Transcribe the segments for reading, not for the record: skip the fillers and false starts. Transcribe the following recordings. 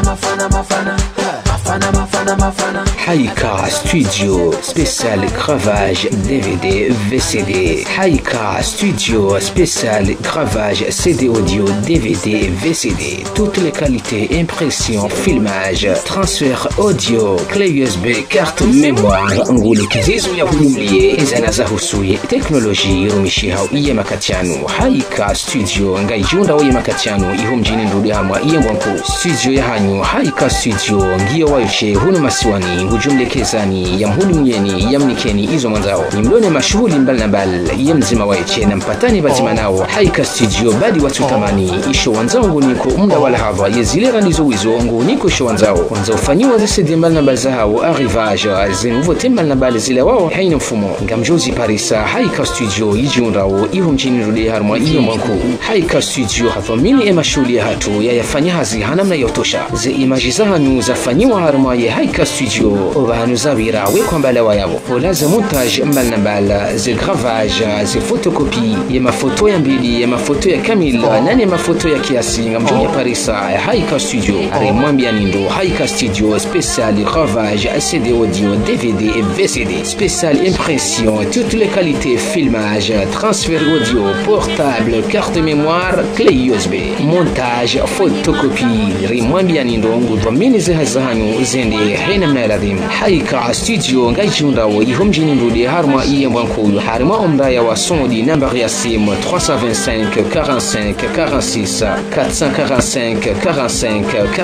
Haïka Studio spécial gravage DVD VCD. Haïka Studio spécial gravage CD audio DVD VCD. Toutes les qualités, impression, filmage, transfert audio, clé USB, carte mémoire. Nguli kizizu ya hululiye izana za husui teknoloji irumishi hau iye makatianu. Haïka Studio ngayjunda wa iye makatianu ihum jini ndudi hamwa iye mwanku. Studio ya hanyu Haïka Studio ngiyo wayuche hunu masiwani hujumle kezani ya mhuli mnyeni ya mnikeni izo manzao ni mlone mashuhuli mbali na mbali ya mzima waiche na mpatani bazima nao. Haïka Studio badi watu tamani isho wanzao nguniko umda wala hadha yezile randizo wizo nguniko isho wanzao wanzao fanyiwa zesedi mbali na mbali za hao arrivage zenuvo mbali na mbali zile wao haina mfumo ngamjozi Parisa. Haïka Studio ijiunrao iho mchini rudi harma iyo mwanku. Haïka Studio hathamini ema shuli ya hatu ya yafanya hazi hanamna yotosha ze imaji za hanyu za fanyiwa harma ya Haïka Studio obahanu zawira wekwa mbala wayabo ola ze montage mbali na mbali ze gravage ze photocopie ya mafoto ya mbili ya mafoto ya kamil nani ya mafoto ya kiasi ngamjozi Parisa ya Haïka Studio arimwambia nindo Haïka Studio spécial gravage CD audio DVD et VCD spécial impression toutes les qualités filmage transfert audio portable carte mémoire clé USB montage photocopie rimwambia nindo ngudhamini zehazahanyu zende hena mnaladhim. Haïka Studio ngayjunda wa ihom jini ndudi harma iye mwanku harma omdaya wa sonodi number ya simu 325 45 46 445 45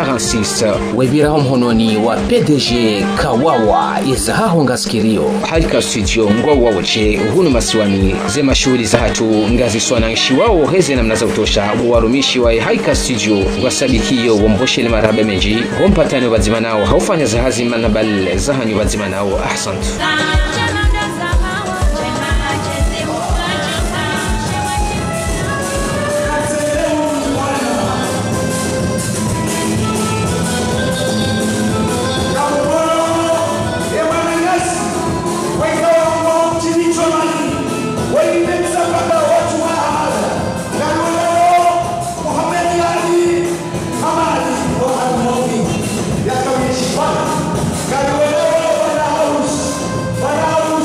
46 webira hononi wa PDG Kawawa izahaho ngaskirio. Haïka Studio ngwa wache hunu masiwani ze mashuhuli za hatu ngazi swana nshiwao heze na mnaza utosha warumishi wa Haïka Studio wasadikiyo wamboshele marabe menji hompatani wazima nao haufanya zahazi manabal zahanyu wazima nao. Ahsantu. Para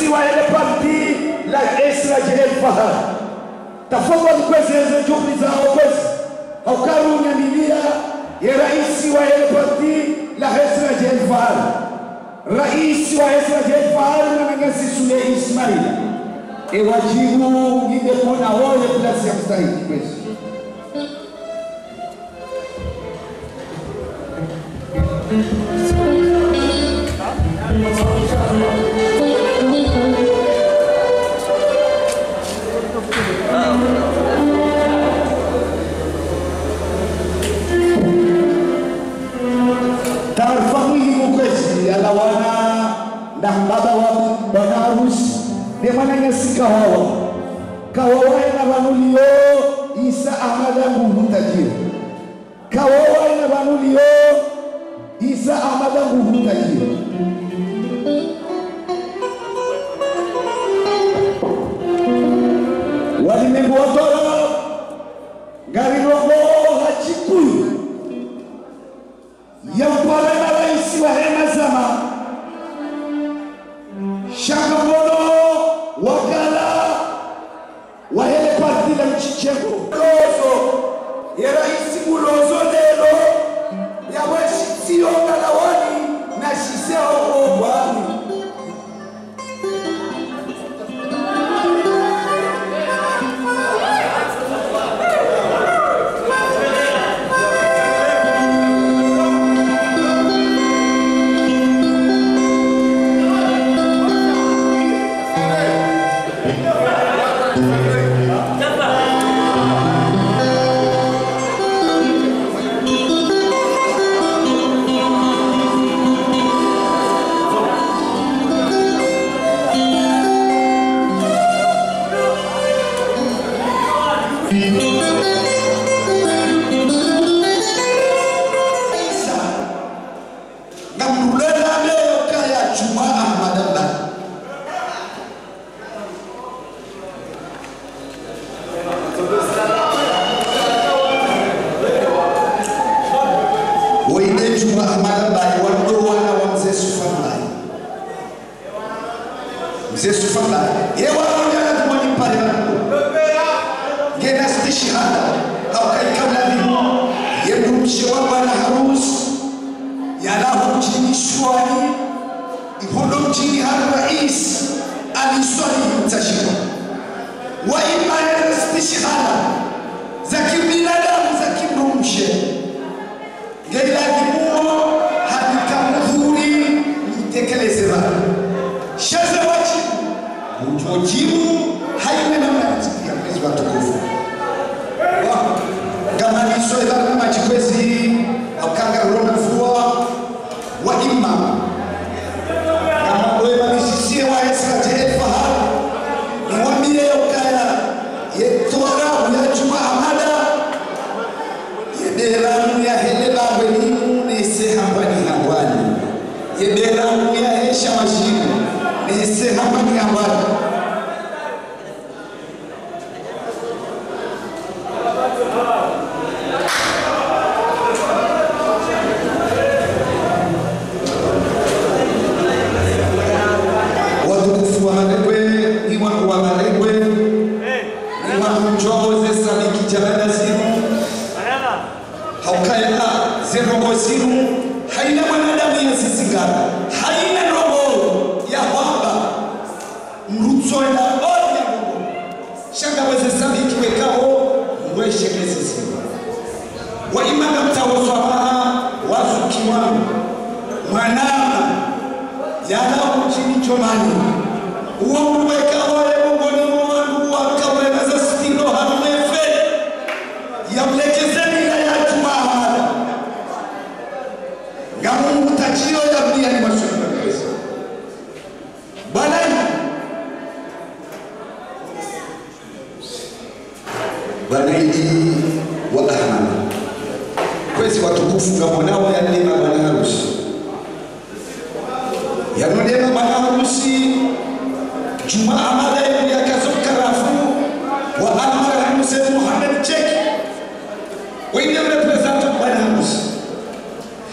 raisi wa ile parti la Israel Fahad tafadhali kwezi hizo juhudi zao kwezi haukaru nyamilia ya raisi wa ile parti la Israel Fahad raisi wa Israel Fahad na Mwenyezi Sule Ismail wajibu ngine kona wao plasi ya mstahiki kwezi taarifa muhimu kwezi ala wana na baba wa bwana harusi ni mwananyasi kawawa na vanulio Isa Ahmada Nguvu tajiri kawawa na vanulio Isa Ahmada Nguvu tajiri walimwengu watoro gari rogo hachikui ya upala na raisi wa hema zama shakamono wakala wa hele parti la mchichego lozo ya raisi ulozo lelo ya weshi siyo kalawani na shiseo obwani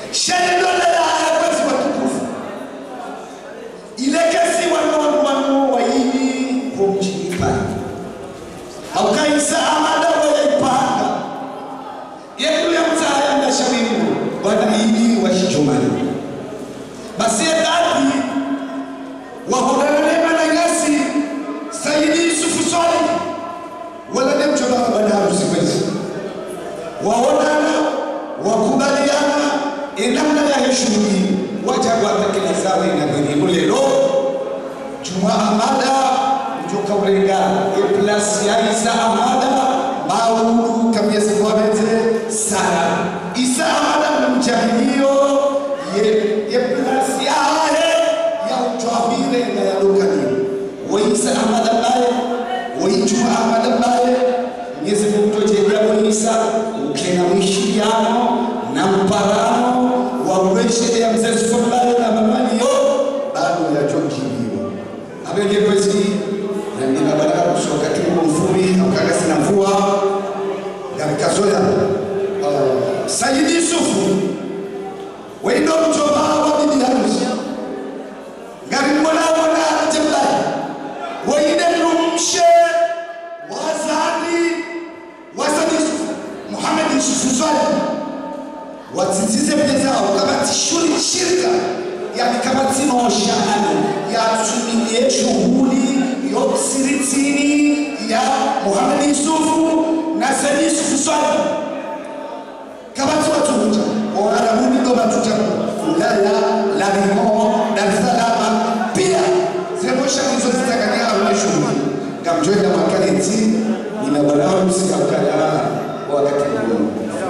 Ile kesi wanu enamna ya heshuri wajabu atakelezawe na gwenye lelo Juma Amada kutoka ulenga plus ya Isa Amada Maulu kabisa kwabete sana Isa Amada mjahilio ye plus ya utwabire na ya lukani wa Isa Amada baye wa Juma Amada baye Mwenyezi Mungu tujalia kwa Isa ukena mwishiano na mparano wa uweshe ya mzee Sofala na mamani yo bado ya chokiliwa abenge kwezi na nina baraka kusoka tu mfumi akaga sina mvua garikazoya Sayyid Yusufu wendo mchoma wa bibi harusi garimola wana jabla waide lumshe wazadi Muhammad Yusuf Swali wazizize pezao kama tishuri shirika yani kama tino shahani ya tumiye shughuli yoksiritini ya Muhammad Yusufu na Sayyid Yusuf Swali kama tuwatuja wanarabuni ndo matuja Ulaya Lalimo Dar es Salaam pia zimosha hizo zitakania au shughuli kamjoenda makaleti inabalao msikamkala wakati huo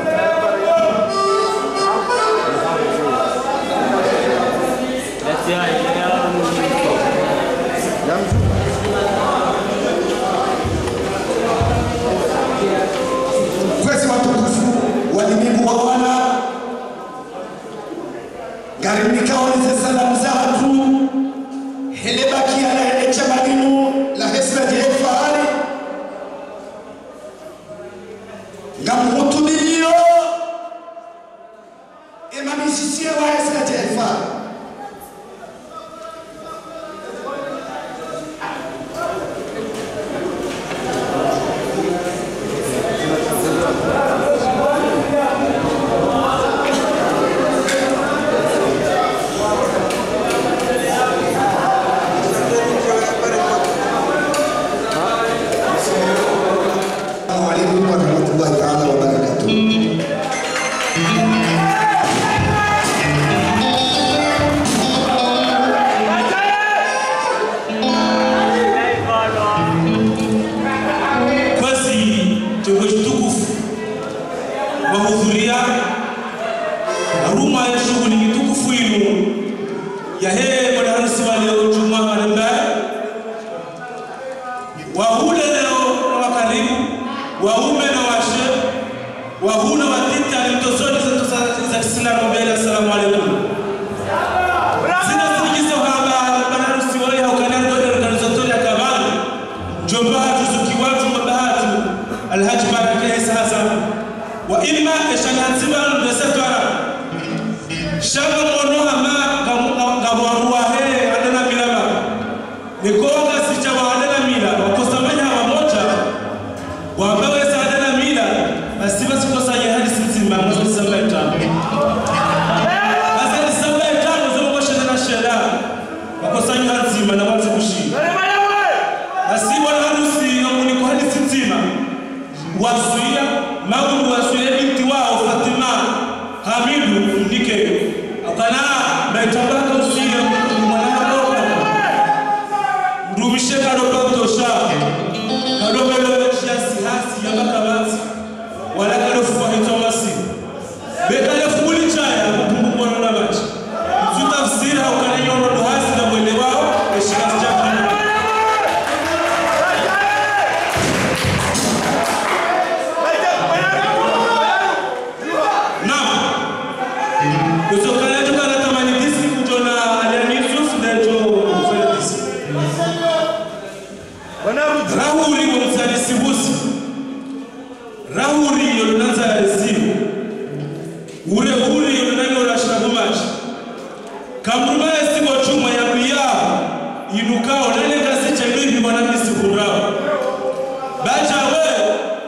kwezi watukufu walimwengu wa wana garimika walize salamu zatu helebaki ya hele chamaninu la hesla jehefahari ngamuhutubilio emamisisie wa hesla jehefahari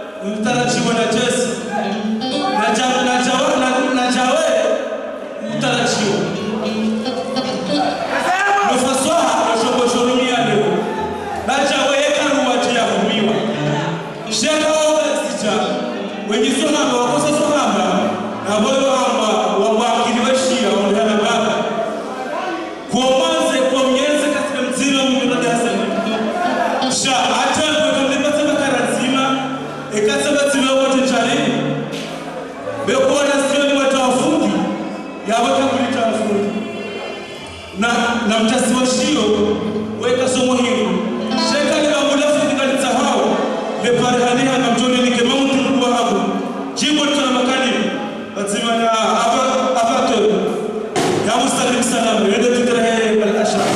Utarachiwa na Jesse na jawe yaweka kulitafu na mtasiwashio weka somo hilo sheka ni ambulafu nikalisahau leparehaniha na mjoni ni kemamu tulikuwa hapo jimbo tuna makani lazima ya hapa tu ya mustakrim salam yende tutrehe al-ashra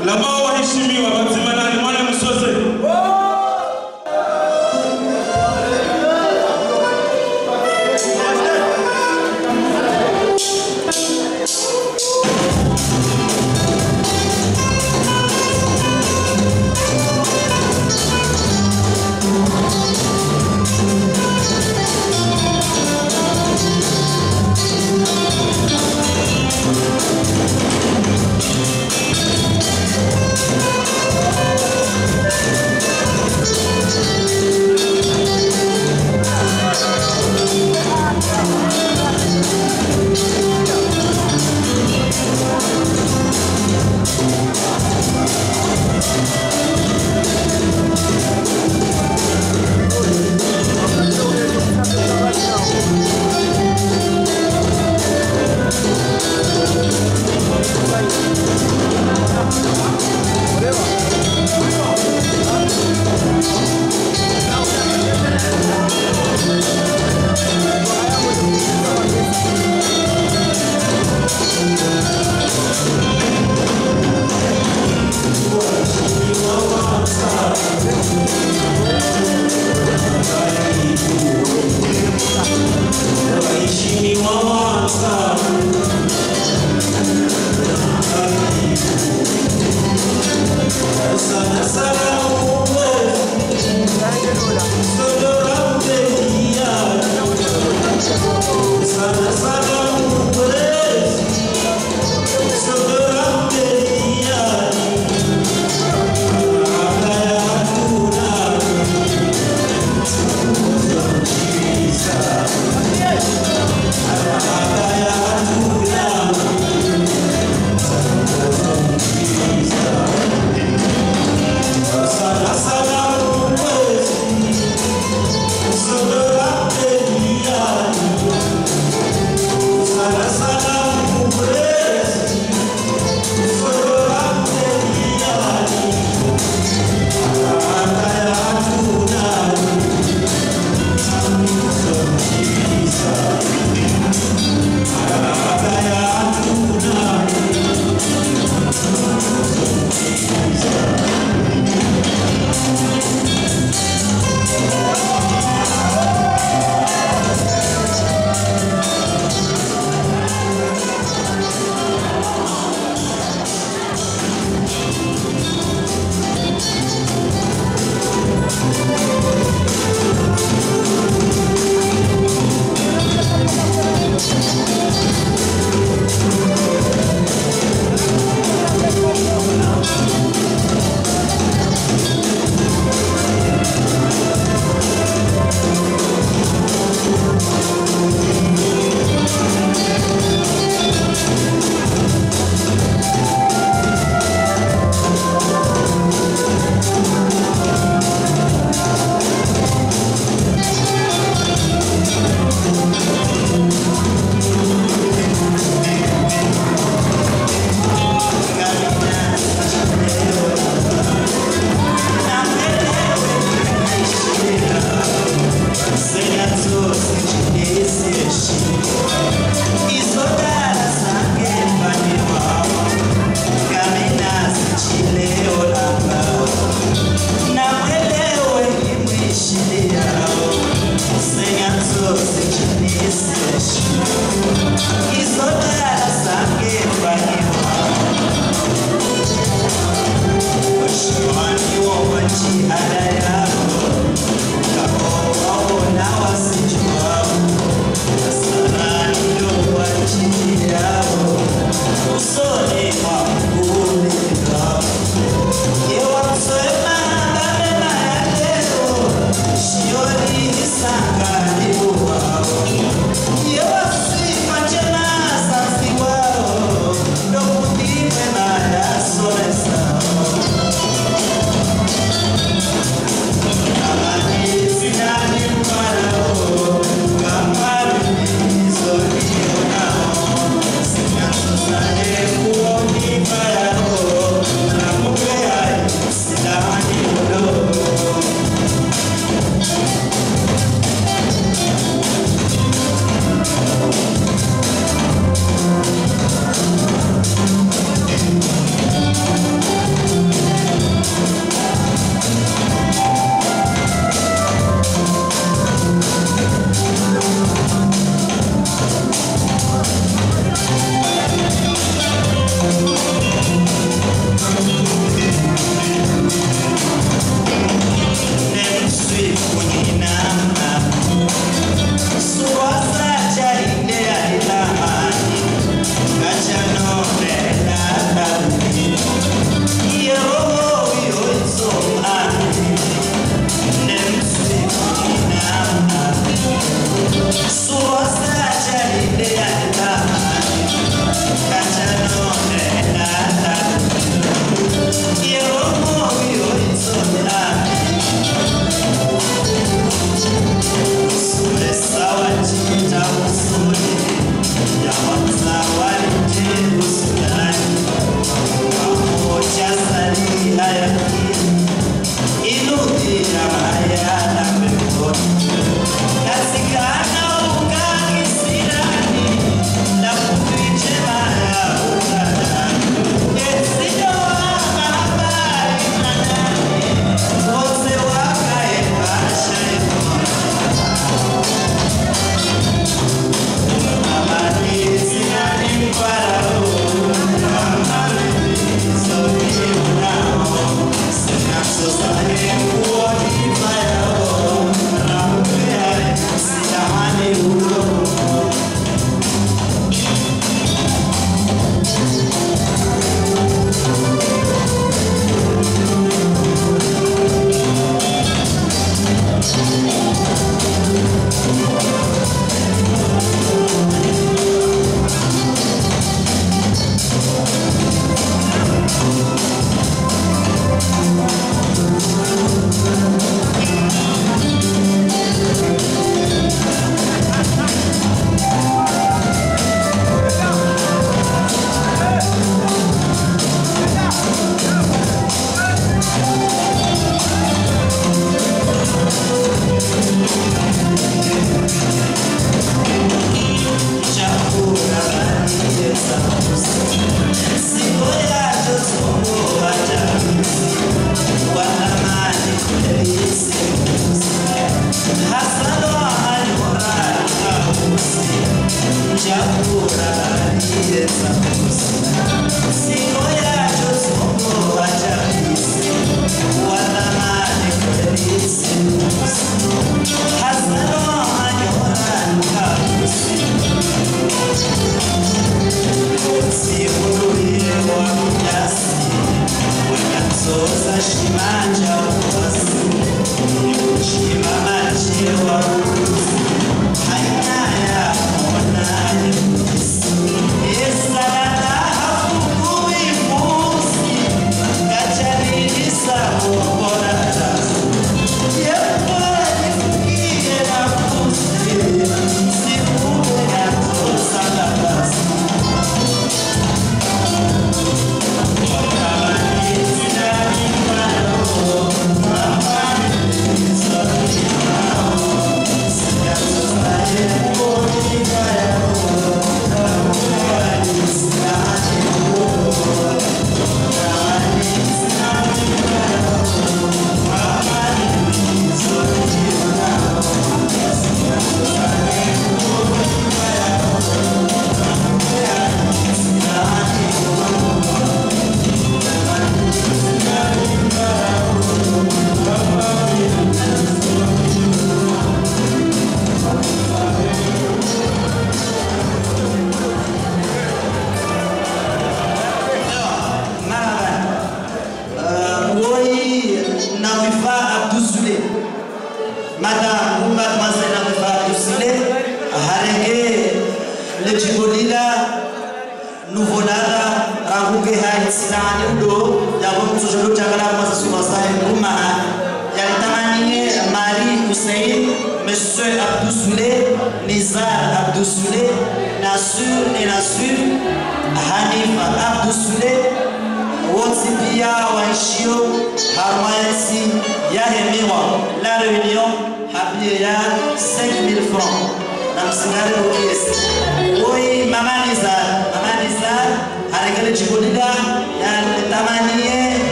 Labao waheshimiwa Batimana ni mwana msoze. Oh,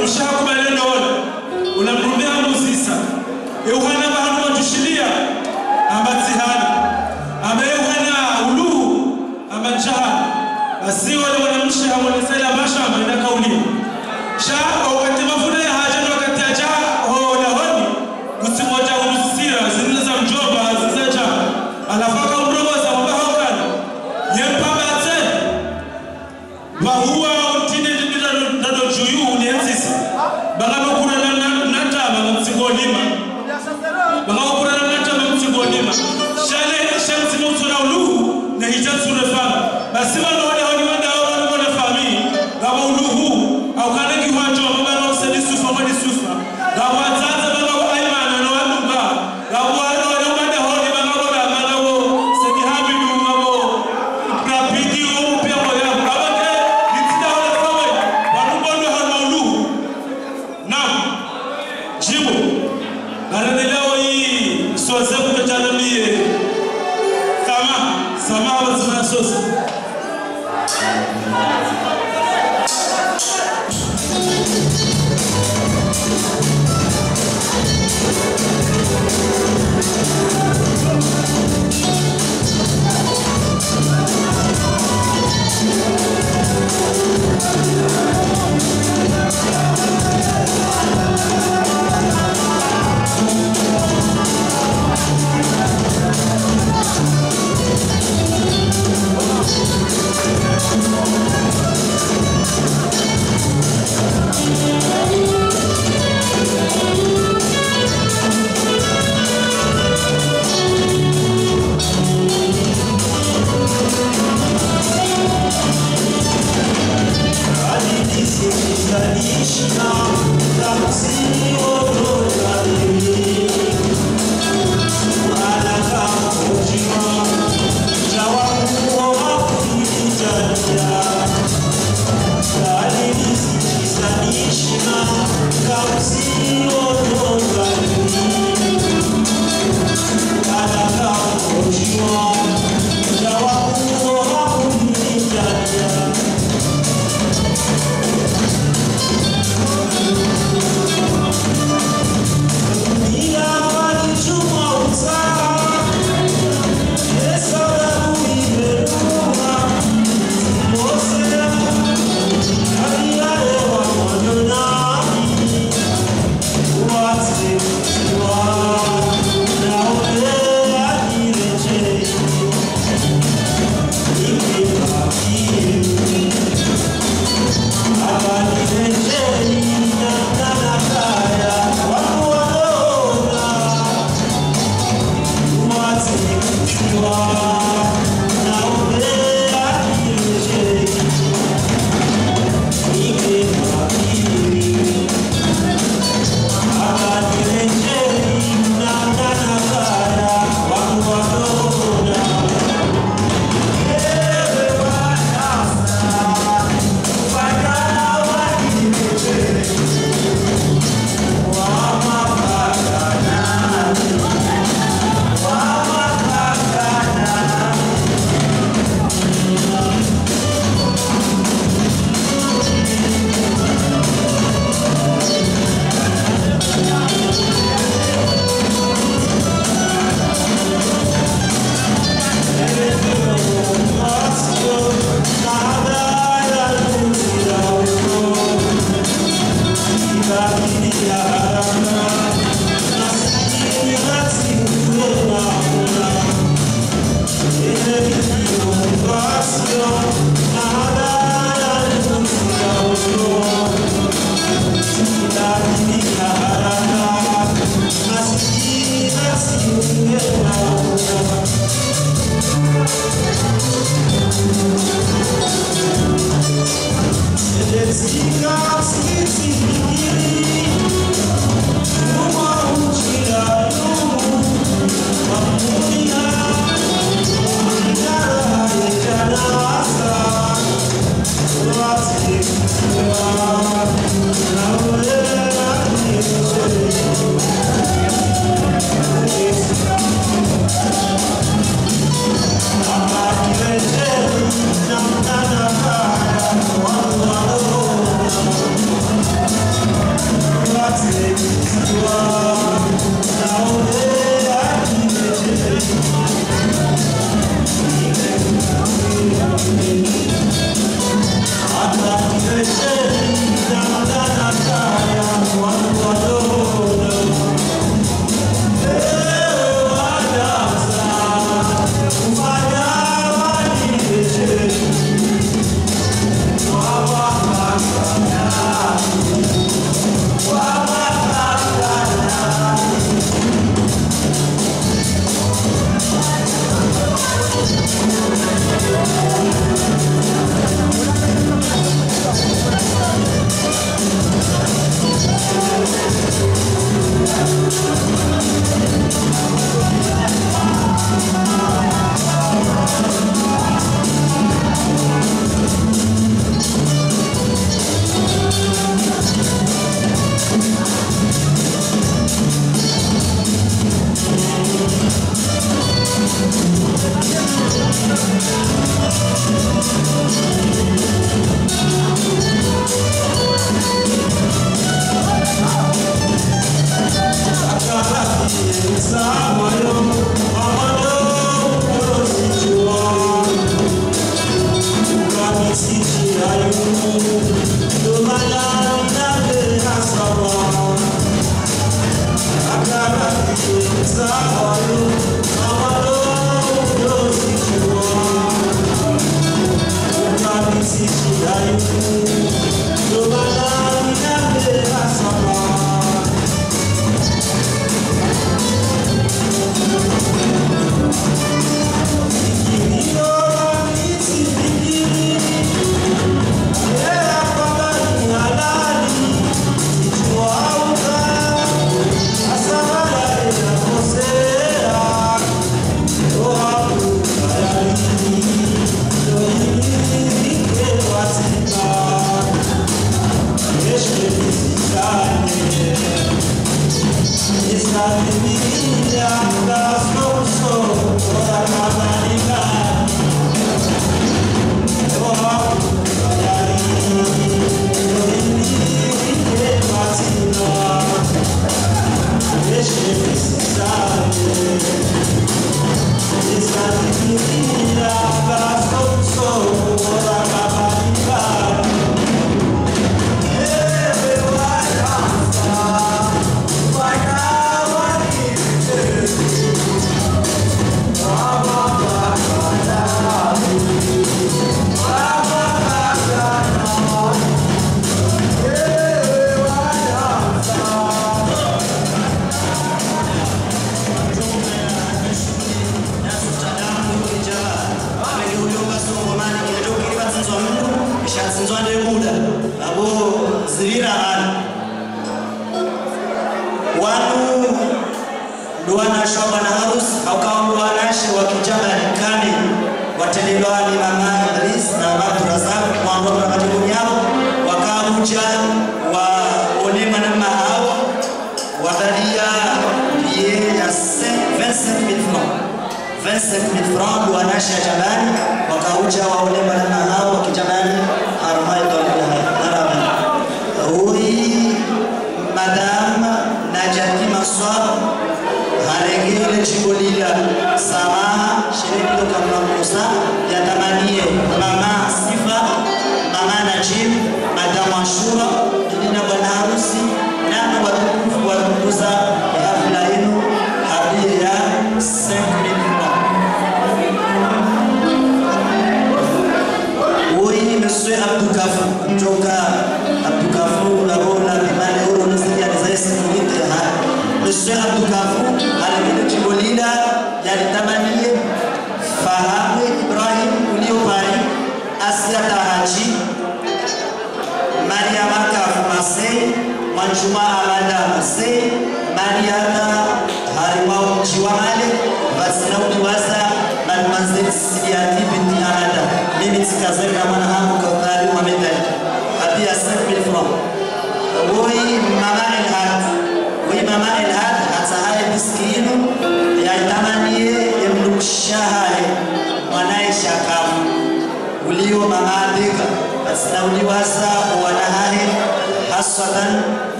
mshaha kubalendo wala unamrumbea muzisa euhana bahanu wajushilia ambatihana amba euhana uluhu ambajaha basi wale wanamshaha wanisaya mashamba ina kaulia shaa wakati mafuta ya haja na wakati aja hola honi kusimoja ulusira zinile za mjomba zizaja alafaka umrogo za mbahokana yempabate wahuwa utine nado juyu unienzisa bagaba kuna nataba mtsigolima bagaba kuna nataba mtsigolima shale shamsi mutuna uluhu na hijatsure fama basi wano wale honi wanda wana fami gaba uluhu au kaneki wajo mbaba usedi sufa mwadi sufa gaba wazaza bagaba aimana na waduba gaba wano wale wanda honi bagaba bagaba sedi habidu mbabo prapidi upia moya gaba ke nitida wale fama wanubondo hana uluhu naam jibu baradelewa hii soze kutachana miye sama wazifana soze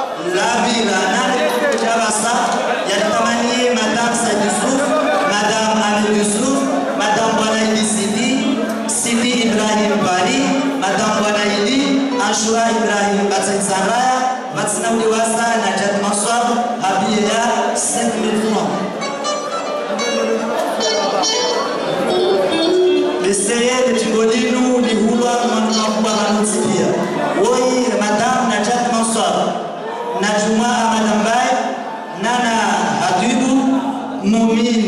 Labira nani Jabasa yatamanie Madame Said Yusuf, Madame Amir Yusuf, Madame Bwana Sidi Ibrahim Bari, Madame Bwana Ashura Ibrahim Batsaraya, Batsina Uliwasa Najat Maswab, Habiya 5,000 francs. L'essayé de Tigolinu, Lihula, Manakwa Manutipia. Oui, Madame Najat Maswab, Najuma Madame Bay, Nana Hadibu, Moumin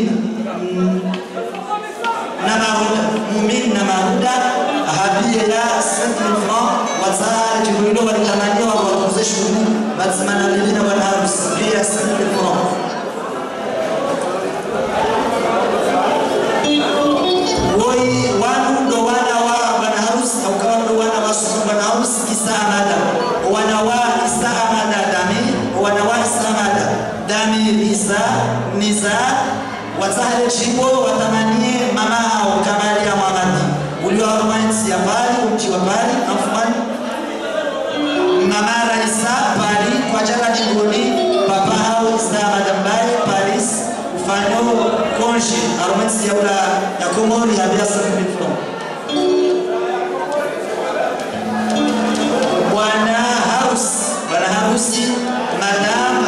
Namaruda, Habiya 5,000 francs, Wazar Tigolinu, Walitamania, Wazeshun, Batsmana Lina, Wanharus, 5,000 francs. Niza watahale chibo watamanie mama au kamali ya Muhammadi ulio romansi ya bali umchi wa bali afwan mama Raisa bali kwa jala jingoni papa au Isa madambali Paris ufano konji romansi ya ula ya Komori ya biasa mifro bwana harusi madame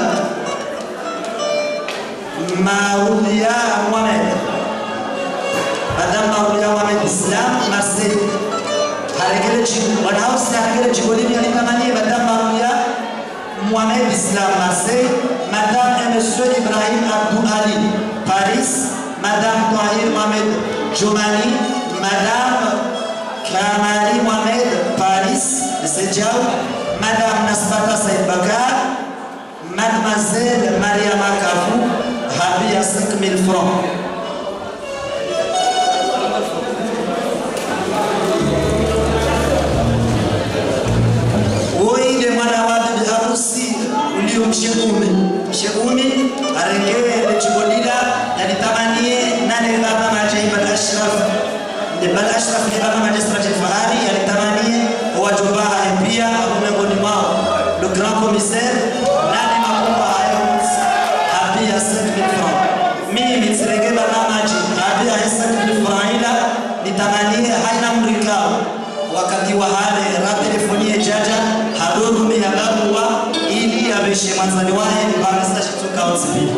Maulia Mohamed, Madame Maulia Mohamed Islam Marseille. Harigele chibu, wanausi harigele chibolini alitamani Madame Maulia Mohamed Islam Marseille, Madame Monsieur Ibrahim Abdou Ali Paris, Madame Tahir Mohamed Jomani, Madame Kamali Mohamed Paris, Sejau, Madame Nasbata Saïd Bakar, Mademoiselle Maria Makafou. Habia 5,000 francs. Oui, le mwanawadi de harusi ulio mshegumi arengewe le chibolila na nitamanie nane baba majai bal ashraf de bal ashraf ni baba magistrate fahari alitamanie wajumba pia miongoni mwao le grand commissaire nane makumba hayo habia 5,000 francs. Mimi nitirege baba maji habia 5,000 francs ila nitamanie haina mrikao wakati wa hale rapi telefonie jaja hadoru mihabaruwa ili abeshe manzani wae bamesa shituka otsibili.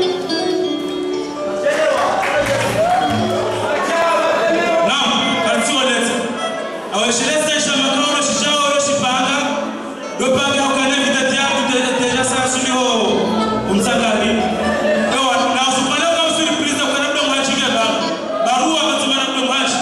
Naam, karibu walete. Aweshilese shamakoro shijao yoshipanga. Dopanga ukane vidati yako teja sana sumiho umzangari. Ewa, na usupale kwa msuripuriza kwa nabda mwachi vya barua katima nabda mwachi.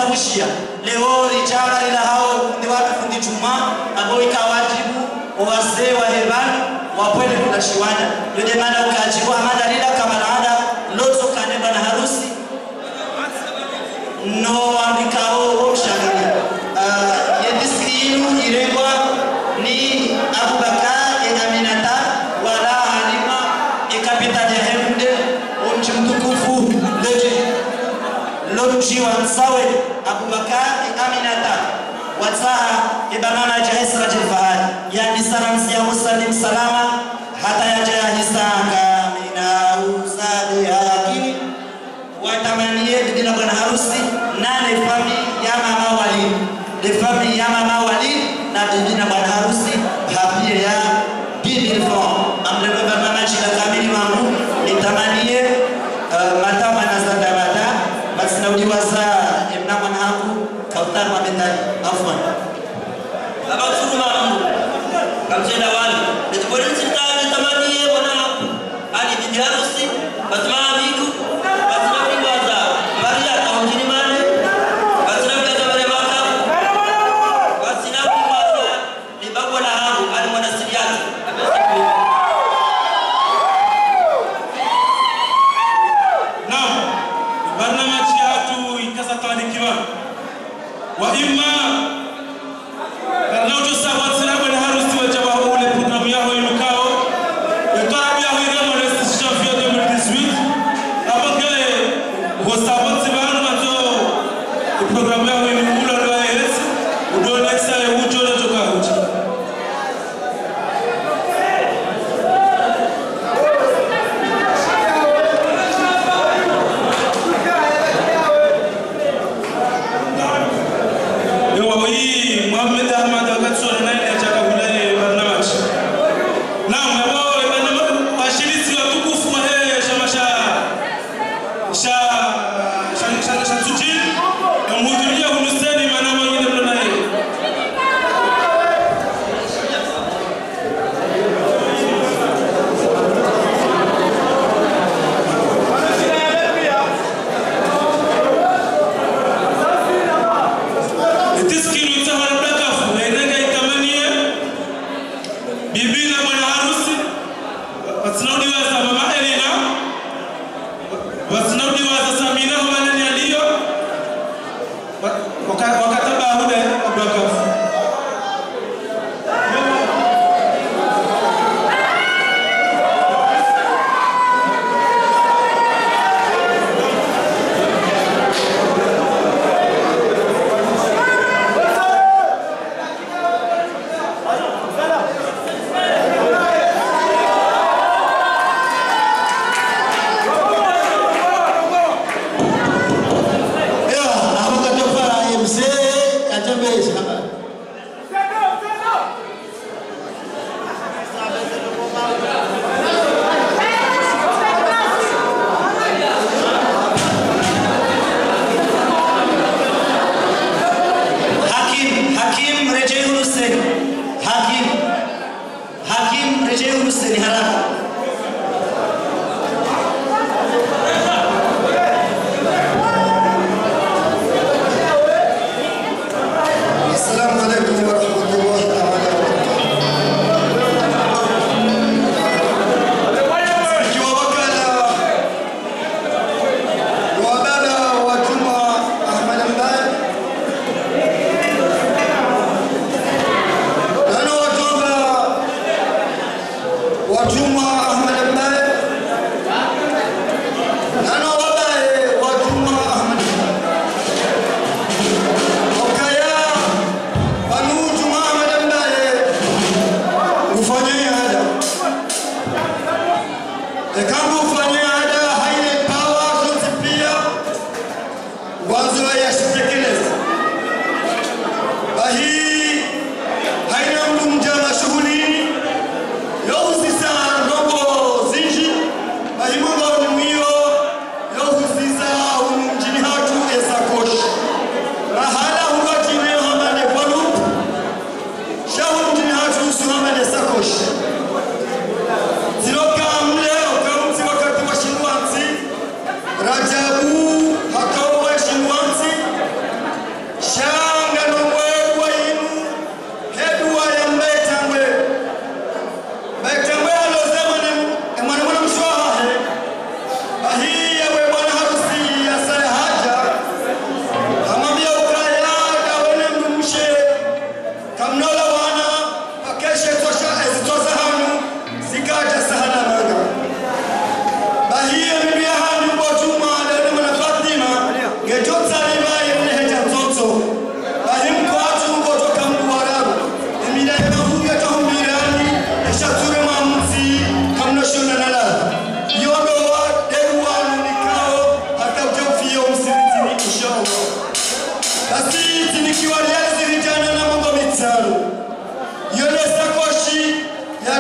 kushia leo lijana ila hao ni watu fundi chuma ambao ikawajibu wazee wa hebani wapwele kuna shiwanya ndio maana ukajibu hamada lila kama laada lozo kane bana harusi no ambikao shangani yediskinu iregwa ni Abubakar Aminata wala Halima kapitani ya Hemde umchi mtukufu leje lomchi wa Msawe Abubakar Aminata watsaha ibanana jahisra jilfahari yani salamsi ya Muslim salama hata ya jahisanga mina usadi hakini watamanie bidina bwana harusi nane fami ya mama Walid de fami ya mama Walid na bidina bwana harusi hapie ya 10,000 francs amlebe bana shida kamili wangu nitamanie matama na zadamata basi na uliwaza ibna mwanangu kautar mabendani afwan abasuru wangu kamjenda wali nitibore sitani tamanie mwanangu ali bibi harusi batma biku batma biwaza maria taunjini mane batma biwaza bare baka basina biwaza ni bagwa na hangu ali mwanasiriati wa imma karnauto sabat sinabu na harusi wa jamaa ule programu yao inukao yatarabu yao iremo na station via 2018 abakele ho sabat sibanu mazo programu yao inukula ndo aes udona isale ujo na toka uji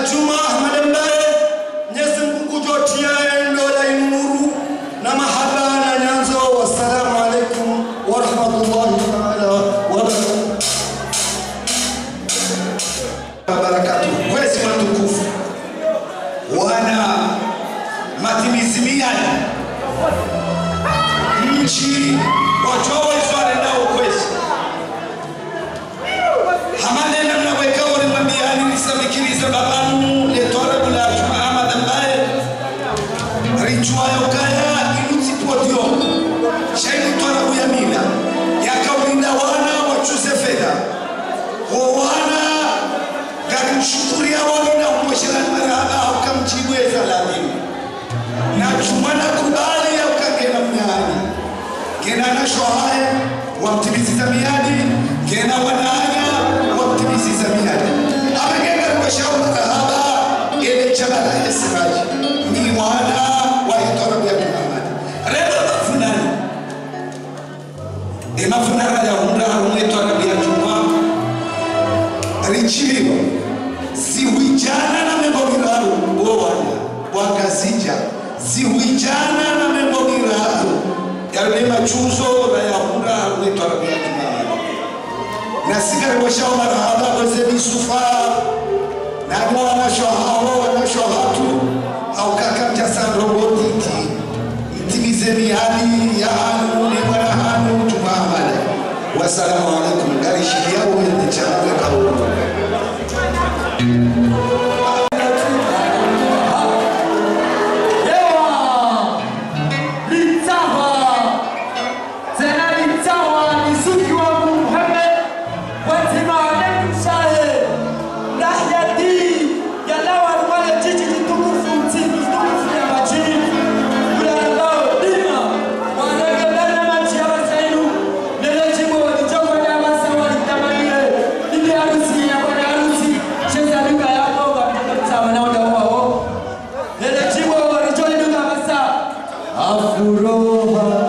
Juma Ahmad Mbaye Mwenyezi Mungu jotia endo la inuru na mahaba na nyanzo. Wassalamu alaikum wa rahmatullahi ta'ala wa barakatuh. Mwezi mtukufu wana matimizi miani nchi wachowe swale nao kwezi hamanena mnaweka wale mabiani nisamikiriza babanu letwara bula Juma Ahmad Mbaye rijua yokaya inuti podio shaini twara kuyamina yakawinda wana wachuze fedha wana garimshukuria wana umweshela maraba ukamjibweza ladini na chumana kubali ya ukagena mnyani gena na shohaye wamtimiziza miadi gena wananya wamtimiziza miadi amegena kwa shauri kahaba ile chabala ya siraji ni wana wa itora ya Muhammad reba mafunani mafunara ya umra umwetora ya Juma richiwa ziwijana na membogiraru wana wakazija ziwijana na membogiraru yale machuzo na ya umra umwetora ya Juma na sigara kwa shao marahaba kwa zebi sufa na mwana shohaho wana shohatu au kaka mjasan robotiti itimize miadi ya hanu ni mwana hanu Juma Ahmad. Wassalamu alaikum. Garishikia uwe chakwe kauru. Afuroha